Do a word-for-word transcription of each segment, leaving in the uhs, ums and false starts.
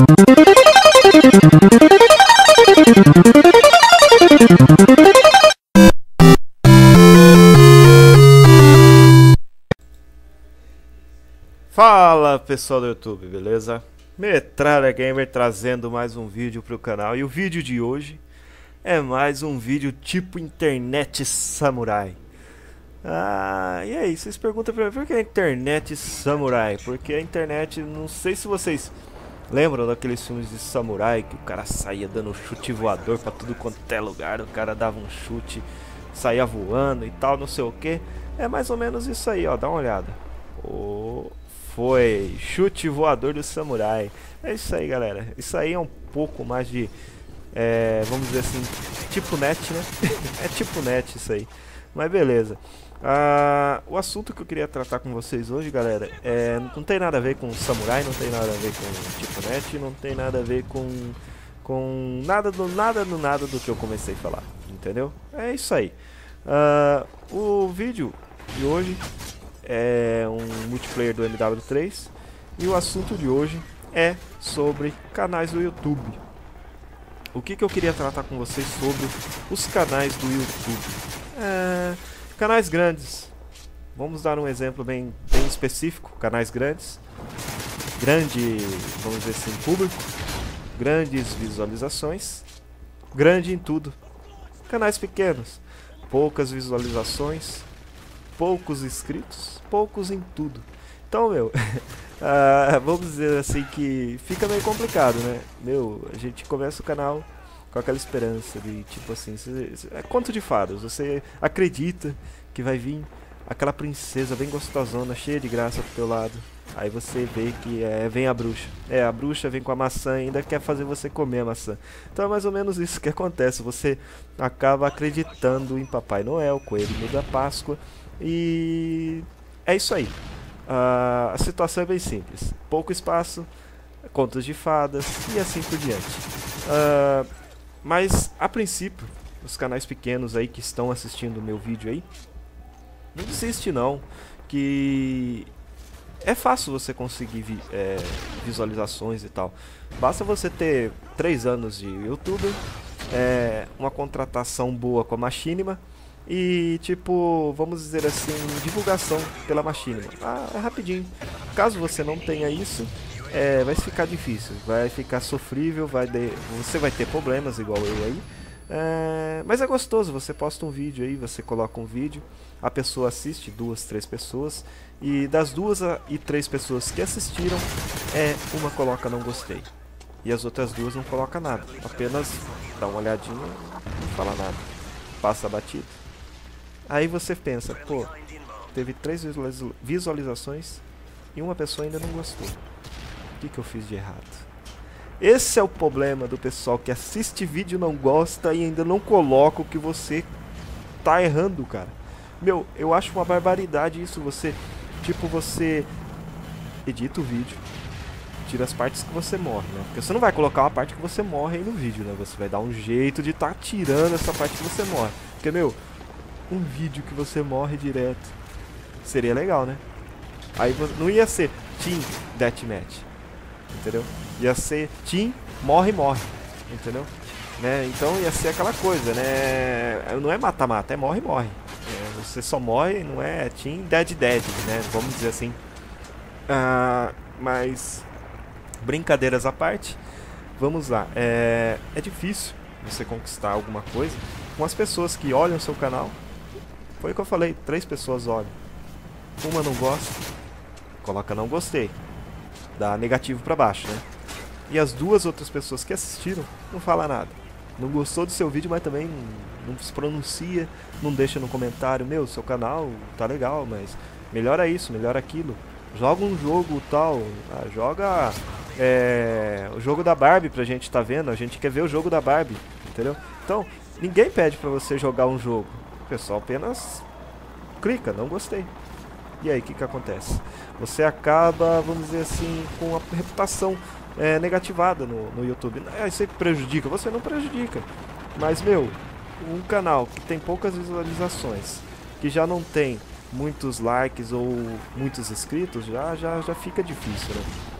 Fala pessoal do YouTube, beleza? Metralha Gamer trazendo mais um vídeo pro canal. E o vídeo de hoje é mais um vídeo tipo internet samurai. Ah, e aí, vocês perguntam pra mim, por que a internet samurai? Porque a internet, não sei se vocês lembram daqueles filmes de samurai que o cara saía dando chute voador pra tudo quanto é lugar, o cara dava um chute, saía voando e tal, não sei o que. É mais ou menos isso aí, ó, dá uma olhada. Oh, foi chute voador do samurai. É isso aí, galera. Isso aí é um pouco mais de, é, vamos dizer assim, tipo net, né? É tipo net isso aí. Mas beleza. Ah, o assunto que eu queria tratar com vocês hoje, galera, é, não tem nada a ver com samurai, não tem nada a ver com tipo net, não tem nada a ver com com nada do nada do nada do que eu comecei a falar, entendeu? É isso aí. Ah, o vídeo de hoje é um multiplayer do M W três e o assunto de hoje é sobre canais do YouTube. O que que eu queria tratar com vocês sobre os canais do YouTube? É, canais grandes. Vamos dar um exemplo bem, bem específico. Canais grandes, grande, vamos dizer assim, público, grandes visualizações, grande em tudo. Canais pequenos, poucas visualizações, poucos inscritos, poucos em tudo. Então, meu, uh, vamos dizer assim que fica meio complicado, né? Meu, a gente começa o canal com aquela esperança de, tipo assim, cê, cê, é conto de fadas. Você acredita que vai vir aquela princesa bem gostosona, cheia de graça pro teu lado. Aí você vê que é, vem a bruxa. É, a bruxa vem com a maçã e ainda quer fazer você comer a maçã. Então é mais ou menos isso que acontece. Você acaba acreditando em Papai Noel, Coelhinho da Páscoa. E é isso aí. Uh, a situação é bem simples. Pouco espaço, contos de fadas e assim por diante. Uh, mas a princípio, os canais pequenos aí que estão assistindo o meu vídeo aí, não desiste não, que é fácil você conseguir vi é, visualizações e tal. Basta você ter três anos de YouTube, é, uma contratação boa com a Machinima e, tipo, vamos dizer assim, divulgação pela Machinima. Ah, é rapidinho. Caso você não tenha isso, é, vai ficar difícil, vai ficar sofrível, vai de... você vai ter problemas igual eu aí. É, mas é gostoso, você posta um vídeo aí, você coloca um vídeo, a pessoa assiste, duas, três pessoas, e das duas e três pessoas que assistiram, é, uma coloca não gostei, e as outras duas não colocam nada, apenas dá uma olhadinha e não fala nada, passa batido. Aí você pensa, pô, teve três visualizações e uma pessoa ainda não gostou, o que que eu fiz de errado? Esse é o problema do pessoal que assiste vídeo, não gosta e ainda não coloca o que você tá errando, cara. Meu, eu acho uma barbaridade isso. Você, tipo, você edita o vídeo, tira as partes que você morre, né? Porque você não vai colocar uma parte que você morre aí no vídeo, né? Você vai dar um jeito de tá tirando essa parte que você morre. Porque, meu, um vídeo que você morre direto seria legal, né? Aí não ia ser Team Deathmatch, entendeu? Ia ser Team morre, morre, entendeu? Né? Então ia ser aquela coisa, né? Não é mata-mata, é morre, morre. É, você só morre, não é Team Dead, Dead, né? Vamos dizer assim. Ah, mas, brincadeiras à parte, vamos lá. É, é difícil você conquistar alguma coisa com as pessoas que olham o seu canal. Foi o que eu falei, três pessoas olham. Uma não gosta, coloca não gostei. Dá negativo pra baixo, né? E as duas outras pessoas que assistiram não fala nada. Não gostou do seu vídeo, mas também não se pronuncia, não deixa no comentário, meu, seu canal tá legal, mas melhora isso, melhora aquilo. Joga um jogo tal, ah, joga é, o jogo da Barbie pra gente tá vendo, a gente quer ver o jogo da Barbie, entendeu? Então, ninguém pede pra você jogar um jogo, o pessoal apenas clica, não gostei. E aí, o que que acontece? Você acaba, vamos dizer assim, com a reputação é, negativada no, no YouTube. Aí você prejudica? Você não prejudica. Mas, meu, um canal que tem poucas visualizações, que já não tem muitos likes ou muitos inscritos, já, já, já fica difícil, né?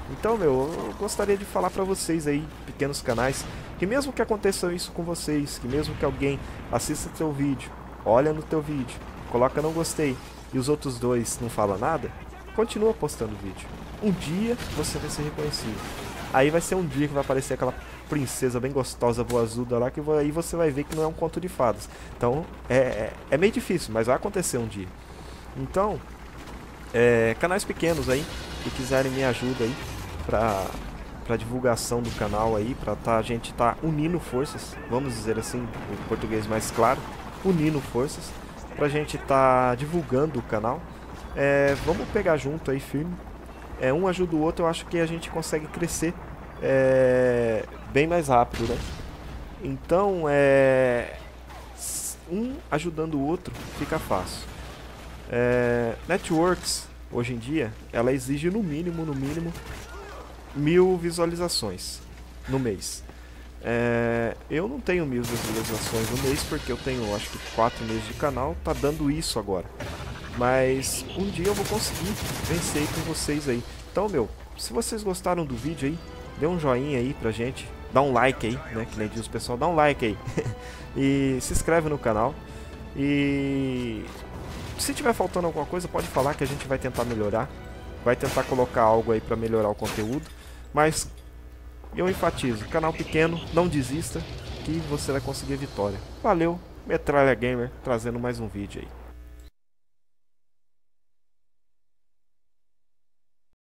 Então, meu, eu gostaria de falar pra vocês aí, pequenos canais, que mesmo que aconteça isso com vocês, que mesmo que alguém assista teu vídeo, olha no teu vídeo, coloca não gostei, e os outros dois não falam nada, continua postando vídeo. Um dia você vai ser reconhecido. Aí vai ser um dia que vai aparecer aquela princesa bem gostosa, boazuda lá, que aí você vai ver que não é um conto de fadas. Então, é, é, é meio difícil, mas vai acontecer um dia. Então, é, canais pequenos aí, que quiserem me ajuda aí, pra, pra divulgação do canal aí, pra tá, a gente tá unindo forças, vamos dizer assim, em português mais claro, unindo forças, pra gente tá divulgando o canal. É, vamos pegar junto aí, firme. É, um ajuda o outro, eu acho que a gente consegue crescer é, bem mais rápido, né? Então, é, um ajudando o outro fica fácil. É, networks, hoje em dia, ela exige no mínimo, no mínimo, mil visualizações no mês. É, eu não tenho mil visualizações no mês porque eu tenho, acho que quatro meses de canal, tá dando isso agora. Mas um dia eu vou conseguir vencer com vocês aí. Então, meu, se vocês gostaram do vídeo aí, dê um joinha aí pra gente, dá um like aí, né, que nem diz o pessoal, dá um like aí. E se inscreve no canal. E se tiver faltando alguma coisa, pode falar que a gente vai tentar melhorar. Vai tentar colocar algo aí pra melhorar o conteúdo. Mas eu enfatizo, canal pequeno, não desista, que você vai conseguir vitória. Valeu, Metralha Gamer, trazendo mais um vídeo aí.